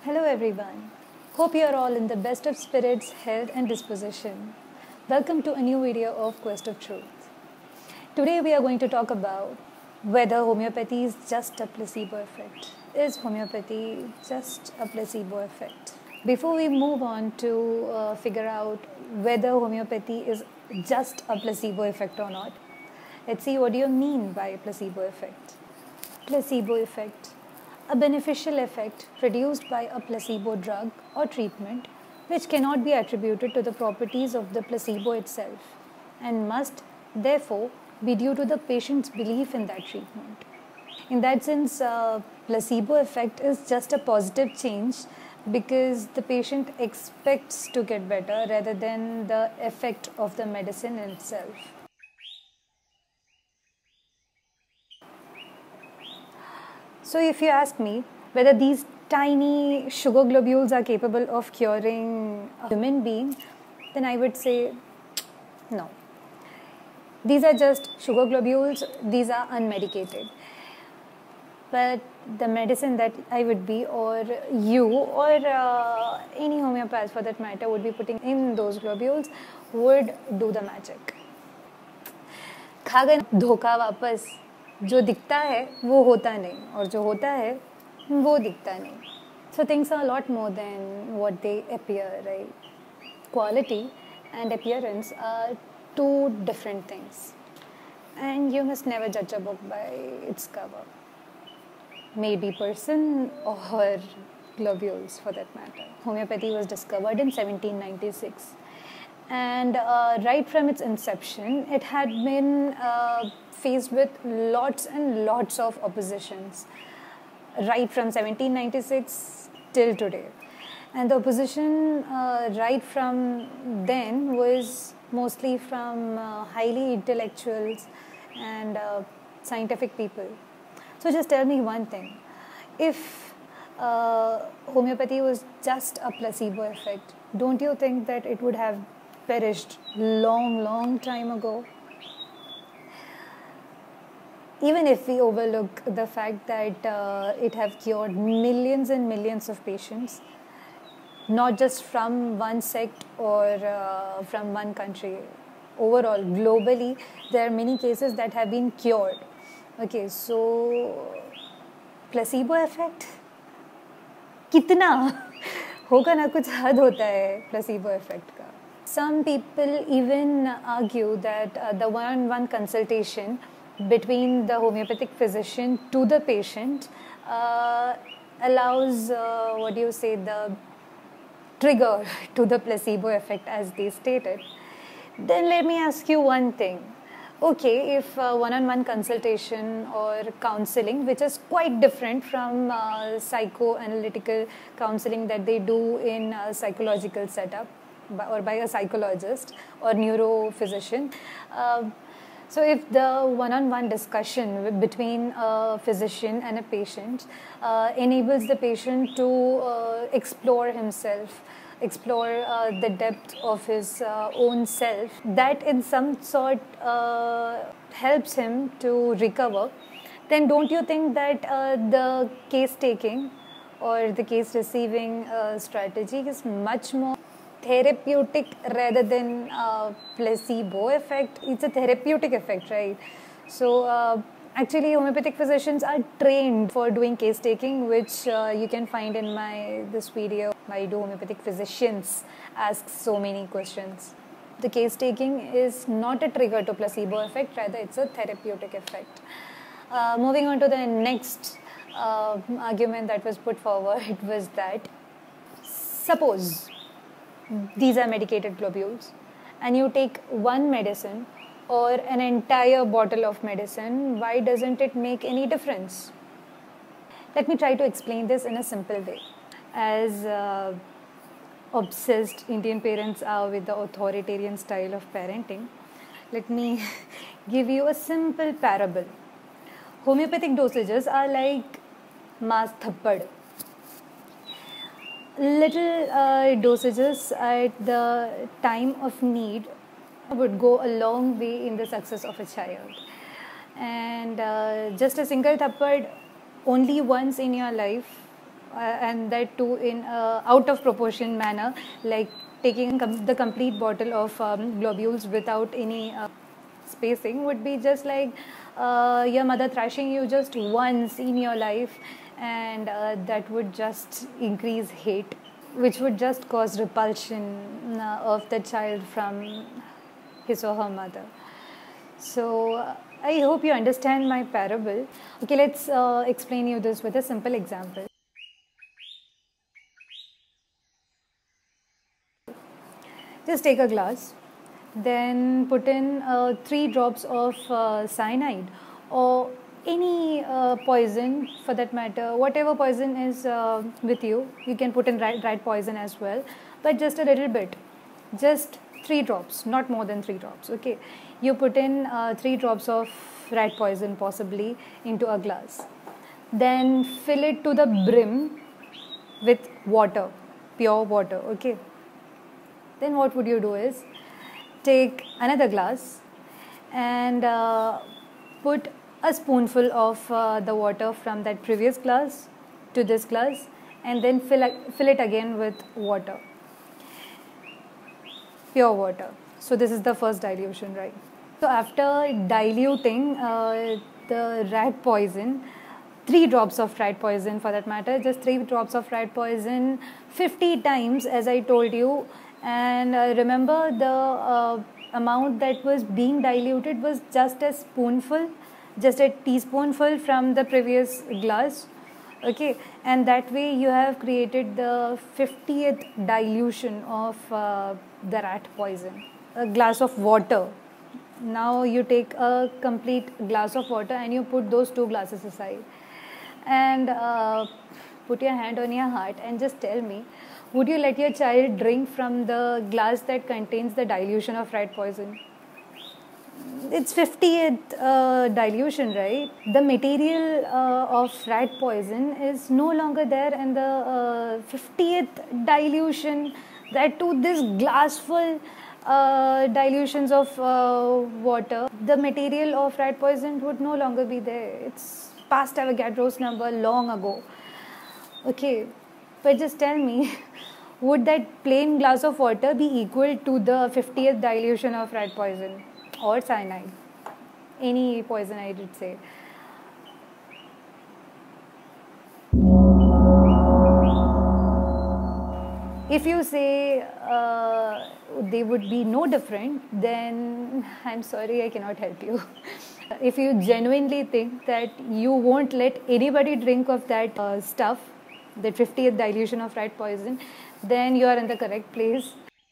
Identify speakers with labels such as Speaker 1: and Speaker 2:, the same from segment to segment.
Speaker 1: Hello everyone. Hope you are all in the best of spirits, health and disposition. Welcome to a new video of Quest of Truth. Today we are going to talk about whether homeopathy is just a placebo effect. Is homeopathy just a placebo effect? Before we move on to figure out whether homeopathy is just a placebo effect or not, let's see what do you mean by placebo effect. Placebo effect. A beneficial effect produced by a placebo drug or treatment which cannot be attributed to the properties of the placebo itself and must therefore be due to the patient's belief in that treatment. In that sense, placebo effect is just a positive change because the patient expects to get better rather than the effect of the medicine in itself. So if you ask me whether these tiny sugar globules are capable of curing a human being, then I would say no. These are just sugar globules, these are unmedicated. But the medicine that I would be, or you, or any homeopath for that matter, would be putting in those globules would do the magic. खा गए धोखा वापस, जो दिखता है वो होता नहीं और जो होता है वो दिखता नहीं. So things are a lot more than what they appear, right? Quality and appearance are two different things, and you must never judge a book by its cover. Maybe person or globules for that matter. Homeopathy was discovered in 1796. And right from its inception, it had been faced with lots and lots of oppositions, right from 1796 till today. And the opposition right from then was mostly from highly intellectuals and scientific people. So just tell me one thing. If homeopathy was just a placebo effect, don't you think that it would have perished long time ago? Even if we overlook the fact that it have cured millions and millions of patients, not just from one sect or from one country. Overall, globally, there are many cases that have been cured. Okay, so placebo effect? कितना होगा ना, कुछ हद होता है placebo effect का. Some people even argue that the one-on-one consultation between the homeopathic physician to the patient allows, the trigger to the placebo effect as they stated. Then let me ask you one thing. Okay, if one-on-one consultation or counseling, which is quite different from psychoanalytical counseling that they do in a psychological setup or by a psychologist or neurophysician. So if the one-on-one discussion between a physician and a patient enables the patient to explore himself, explore the depth of his own self, that in some sort helps him to recover, then don't you think that the case taking or the case receiving strategy is much more therapeutic rather than placebo effect? It's a therapeutic effect, right? So actually, homeopathic physicians are trained for doing case taking, which you can find in this video. Why do homeopathic physicians ask so many questions? The case taking is not a trigger to placebo effect, rather it's a therapeutic effect. Moving on to the next argument that was put forward, it was that suppose these are medicated globules and you take one medicine or an entire bottle of medicine, why doesn't it make any difference? Let me try to explain this in a simple way. As obsessed Indian parents are with the authoritarian style of parenting, let me give you a simple parable. Homeopathic dosages are like mass thappad. Little dosages at the time of need would go a long way in the success of a child. And just a single thappad only once in your life and that too in out of proportion manner, like taking the complete bottle of globules without any spacing, would be just like your mother thrashing you just once in your life, and that would just increase hate, which would just cause repulsion of the child from his or her mother. So I hope you understand my parable. Okay, let's explain you this with a simple example. Just take a glass, then put in 3 drops of cyanide or any poison for that matter, whatever poison is with you. You can put in rat poison as well, but just a little bit, just 3 drops, not more than 3 drops. Okay, you put in 3 drops of rat poison possibly into a glass, then fill it to the brim with water, pure water. Okay, then what would you do is take another glass and put a spoonful of the water from that previous glass to this glass, and then fill it again with water, pure water. So this is the first dilution, right? So after diluting the rat poison, 3 drops of rat poison for that matter, just 3 drops of rat poison 50 times as I told you, and remember the amount that was being diluted was just a spoonful, just a teaspoonful from the previous glass. Okay, and that way you have created the 50th dilution of the rat poison. A glass of water. Now you take a complete glass of water and you put those 2 glasses aside, and put your hand on your heart and just tell me, would you let your child drink from the glass that contains the dilution of rat poison? It's 50th dilution, right? The material of rat poison is no longer there, and the 50th dilution, that too this glassful dilutions of water, the material of rat poison would no longer be there. It's past Avogadro's number long ago. Okay, but just tell me, would that plain glass of water be equal to the 50th dilution of rat poison or cyanide? Any poison, I did say. If you say they would be no different, then I'm sorry, I cannot help you. If you genuinely think that you won't let anybody drink of that stuff, the 50th dilution of rat poison, then you are in the correct place.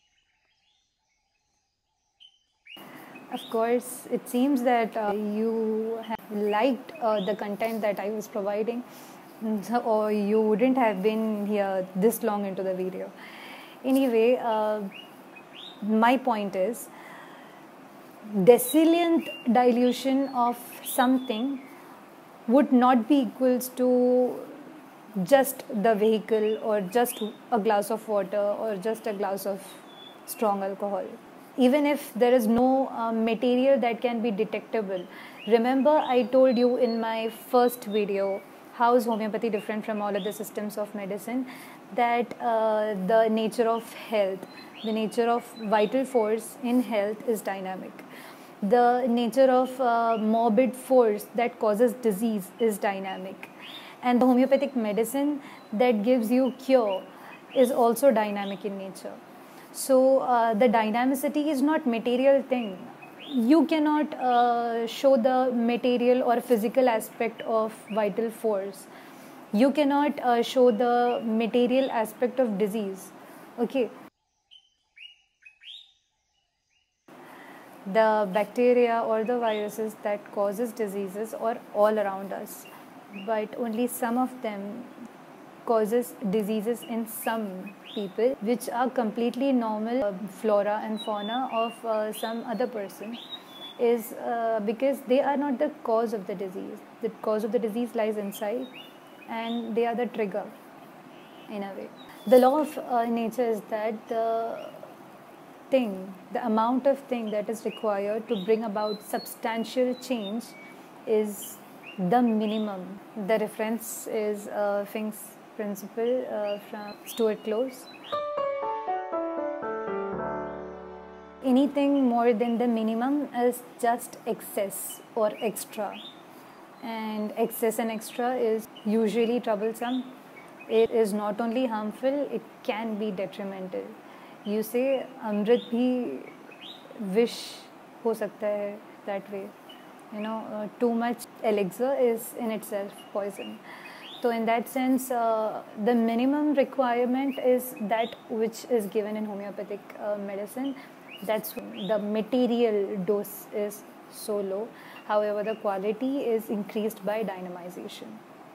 Speaker 1: Of course, it seems that you have liked the content that I was providing, or you wouldn't have been here this long into the video. Anyway, my point is, decillient dilution of something would not be equals to just the vehicle or just a glass of water or just a glass of strong alcohol. Even if there is no material that can be detectable. Remember, I told you in my first video, how is homeopathy different from all other systems of medicine, that the nature of health, the nature of vital force in health is dynamic. The nature of morbid force that causes disease is dynamic. And the homeopathic medicine that gives you cure is also dynamic in nature. So the dynamicity is not material thing. You cannot show the material or physical aspect of vital force. You cannot show the material aspect of disease. Okay. The bacteria or the viruses that causes diseases are all around us, but only some of them causes diseases in some people, which are completely normal flora and fauna of some other person, is because they are not the cause of the disease. The cause of the disease lies inside, and they are the trigger in a way. The law of nature is that the amount of thing that is required to bring about substantial change is the minimum. The reference is Fink's principle from Stuart Close. Anything more than the minimum is just excess or extra, and excess and extra is usually troublesome. It is not only harmful, it can be detrimental. You say अमृत भी विष हो सकता है that way. Too much elixir is in itself poison. So in that sense, the minimum requirement is that which is given in homeopathic medicine. That's the material dose is so low. However, the quality is increased by dynamization.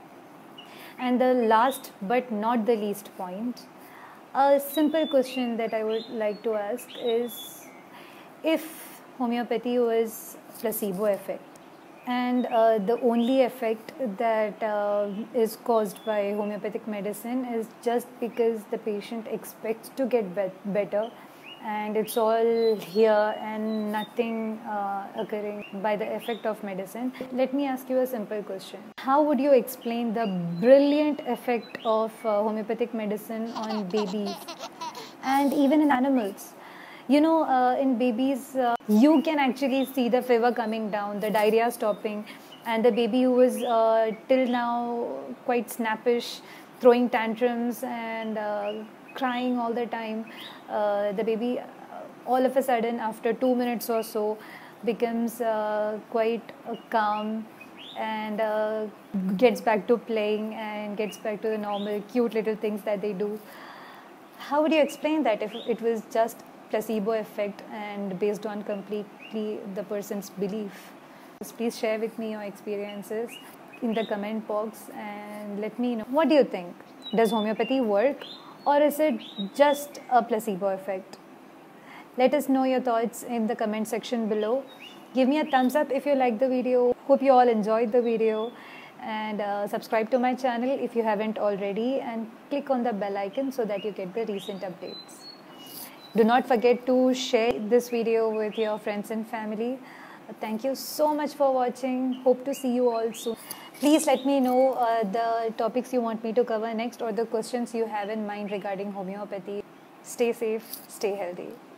Speaker 1: And the last but not the least point, a simple question that I would like to ask is, if homeopathy was placebo effect, and the only effect that is caused by homeopathic medicine is just because the patient expects to get better, and it's all here and nothing occurring by the effect of medicine. Let me ask you a simple question. How would you explain the brilliant effect of homeopathic medicine on babies and even in animals? In babies, you can actually see the fever coming down, the diarrhea stopping, and the baby who was till now quite snappish, throwing tantrums and crying all the time, the baby all of a sudden after 2 minutes or so becomes quite calm and gets back to playing and gets back to the normal cute little things that they do. How would you explain that if it was just placebo effect and based on completely the person's belief? Please share with me your experiences in the comment box and let me know. What do you think? Does homeopathy work, or is it just a placebo effect? Let us know your thoughts in the comment section below. Give me a thumbs up if you like the video. Hope you all enjoyed the video, and subscribe to my channel if you haven't already, and click on the bell icon so that you get the recent updates. Do not forget to share this video with your friends and family. Thank you so much for watching. Hope to see you all soon. Please let me know the topics you want me to cover next, or the questions you have in mind regarding homeopathy. Stay safe, stay healthy.